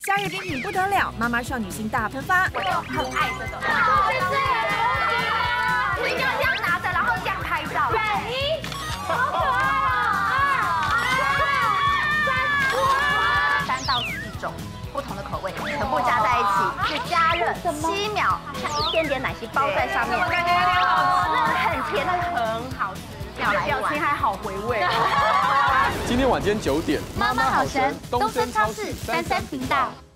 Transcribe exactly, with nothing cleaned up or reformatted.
夏日冰品不得了，妈妈少女心大喷发。 我就很爱这个。你就这样拿着，然后这样拍照。对，一，好可爱哦！三到四种不同的口味，全部加在一起，是加热七秒，像一点点奶昔包在上面，感觉有点好吃，那个很甜，那个很好吃。表情还好回味。 今天晚间九点， 妈妈好神，东森超市三三频道。